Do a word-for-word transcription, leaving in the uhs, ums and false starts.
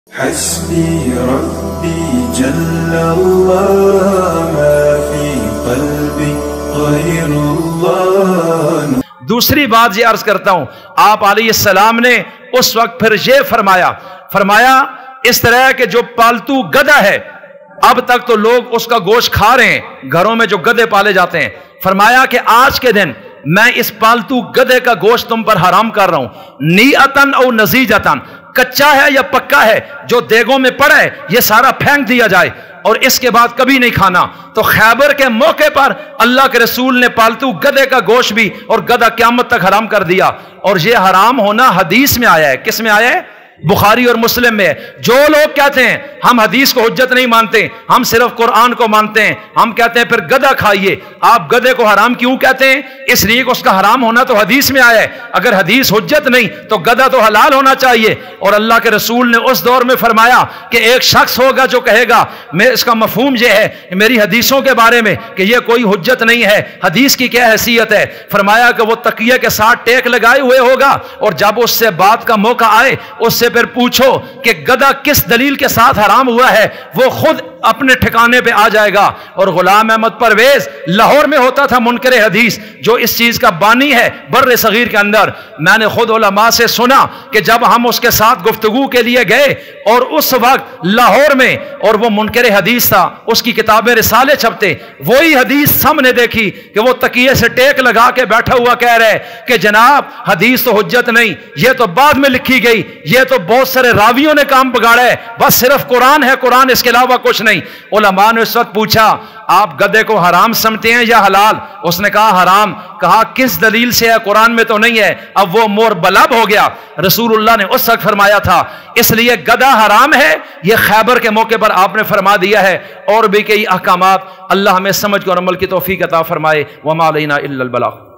حسبي ربي جل اللہ ما فی قلبی غیر اللہ۔ دوسری بات یہ عرض کرتا ہوں، آپ علیہ السلام نے اس وقت پھر یہ فرمایا فرمایا اس طرح کہ جو پالتو گدھا ہے، اب تک تو لوگ اس کا گوشت کھا رہے ہیں، گھروں میں جو گدھے پالے جاتے ہیں، فرمایا کہ آج کے دن میں اس پالتو گدھے کا گوشت تم پر حرام کر رہا ہوں، نیعتن او نزیجتن، کچا ہے یا پکا ہے، جو دیگوں میں پڑا ہے یہ سارا پھینک دیا جائے اور اس کے بعد کبھی نہیں کھانا۔ تو خیبر کے موقع پر اللہ کے رسول نے پالتو گدھے کا گوشت بھی اور گدھا قیامت تک حرام کر دیا، اور یہ حرام ہونا حدیث میں آیا ہے۔ کس میں آیا ہے؟ بخاری اور مسلم میں۔ جو لوگ کہتے ہیں ہم حدیث کو حجت نہیں مانتے، ہم صرف قرآن کو مانتے ہیں، ہم کہتے ہیں پھر گدھا کھائیے، آپ گدھے کو حرام کیوں کہتے ہیں؟ اس لیے کہ اس کا حرام ہونا تو حدیث میں آیا ہے، اگر حدیث حجت نہیں تو گدھا تو حلال ہونا چاہیے۔ اور اللہ کے رسول نے اس دور میں فرمایا کہ ایک شخص ہوگا جو کہے گا، میں اس کا مفہوم یہ ہے کہ میری حدیثوں کے بارے میں کہ یہ کوئی حجت نہیں ہے، حدیث کی کیا حیثیت ہے؟ فرمایا کہ وہ تکیے کے ساتھ ٹیک لگائے ہوئے ہوگا، اور جب اس سے بات کا موقع آئے اس سے پھر پوچھو کہ گدھا کس دلیل کے ساتھ حرام ہوا ہے، وہ خود اپنے ٹھکانے پہ آ جائے گا۔ اور غلام احمد پرویز لاہور میں ہوتا تھا منکر حدیث، جو اس چیز کا بانی ہے بر صغیر کے اندر۔ میں نے خود علماء سے سنا کہ جب ہم اس کے ساتھ گفتگو کے لیے گئے اور اس وقت لاہور میں، اور وہ منکر حدیث تھا، اس کی کتابیں رسالے چھپتے، وہی حدیث سامنے دیکھی کہ وہ تکیے سے ٹیک لگا کے بیٹھا ہوا کہہ رہے کہ جناب حدیث تو حجت نہیں، یہ تو بعد میں لکھی گئی، یہ تو بہت سارے راویوں نے کام بگاڑا ہے، بس صرف قرآن ہے، قرآن اس کے علاوہ کچھ نہیں۔ علماء نے اس وقت پوچھا آپ گدھے کو حرام سمجھتے ہیں یا حلال؟ اس نے کہا حرام۔ کہا کس دلیل سے ہے؟ قرآن میں تو نہیں ہے۔ اب وہ مور بلب ہو گیا۔ رسول اللہ نے اس وقت فرمایا تھا اس لیے گدھا حرام ہے، یہ خیبر کے موقع پر آپ نے فرما دیا ہے۔ اور بھی کئی احکامات، اللہ ہمیں سمجھ اور عمل کی توفیق عطا فرمائے۔ وما علینا الا البلاغ۔